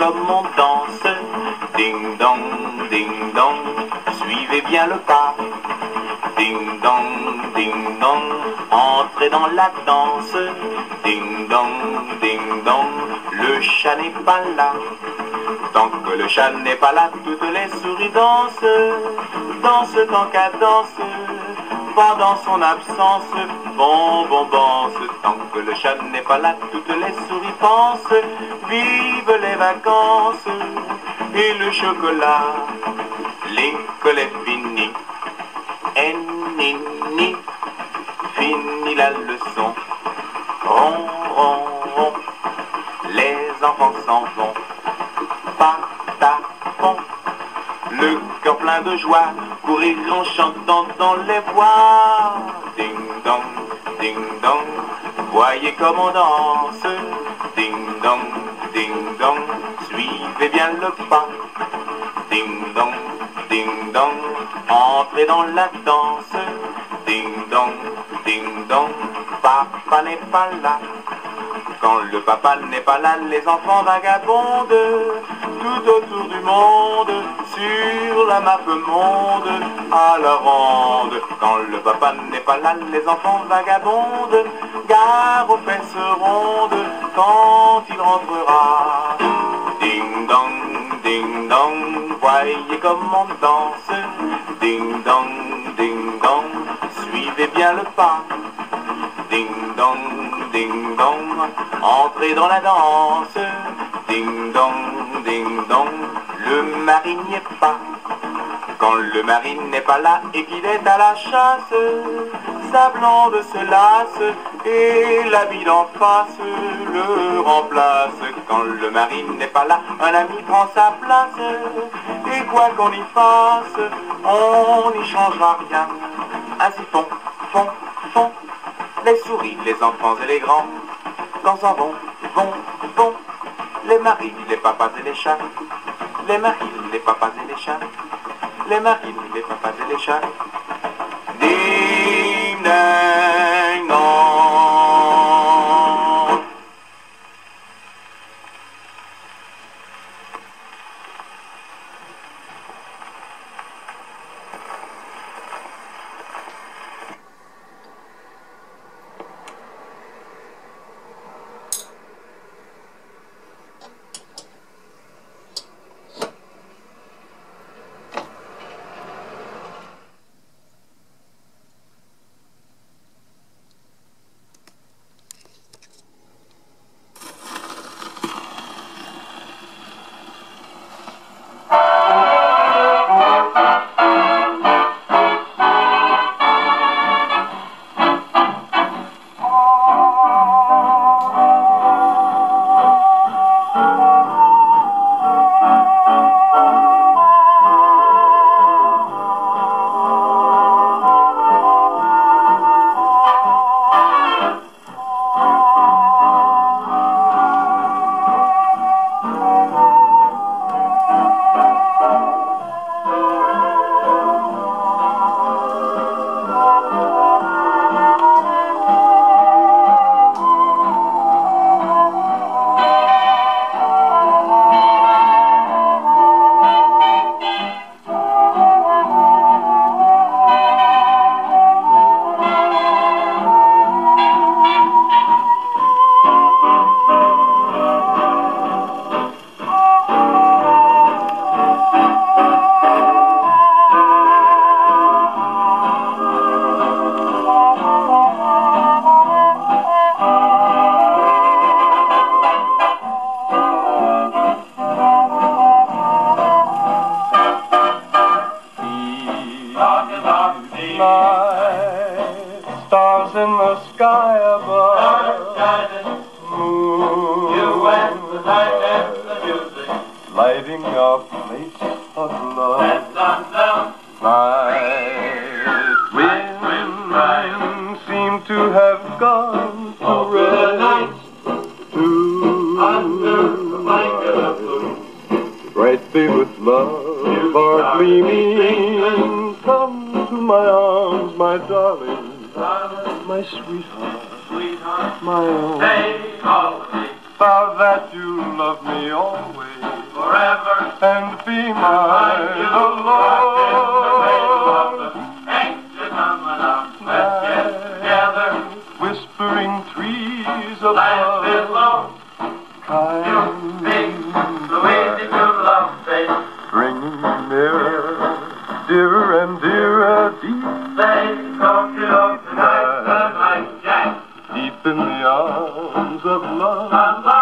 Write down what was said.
comme on danse. Ding dong, suivez bien le pas. Ding dong, entrez dans la danse. Ding dong, le chat n'est pas là. Tant que le chat n'est pas là, toutes les souris dansent. Dansent en cadence, pendant son absence, bon, tant que le chat n'est pas là, toutes les souris pensent, vive les vacances, et le chocolat, l'école est finie, et nini, fini la leçon, ron, ron, ron, les enfants s'en vont, patapon, le cœur plein de joie, courir en chantant dans les bois. Ding dong, voyez comme on danse. Ding dong, suivez bien le pas. Ding dong, entrez dans la danse. Ding dong, papa n'est pas là. Quand le papa n'est pas là, les enfants vagabondent tout autour du monde, sur la map monde, à la ronde. Quand le papa n'est pas là, les enfants vagabondent, gare aux fesses rondes, quand il rentrera. Ding dong, voyez comme on danse. Ding dong, suivez bien le pas. Ding dong, entrez dans la danse. Ding dong, le mari n'y est pas. Quand le mari n'est pas là et qu'il est à la chasse, sa blonde se lasse et la vie d'en face le remplace. Quand le mari n'est pas là, un ami prend sa place. Et quoi qu'on y fasse, on n'y changera rien. Ainsi font, les souris, les enfants et les grands, quand s'en vont, les maris, les papas et les chats, les maris, les papas et les chats, les maris, les papas et les chats. Ding dang dong. Stars in the sky above, moon, you and the night and the music, lighting a place of love. Night wind seem to have gone to rest, brightly with love are gleaming. Come to my arms, my darling, my sweetheart, my own. vow that you'll love me always, forever, and be mine alone. Ain't you coming up? Let's get together. Whispering trees of Life is love, low. kind, So easy to love, baby. bringing me nearer, dearer and dearer, deep, Say, don't you know tonight, tonight, Jack? deep in the arms of love. I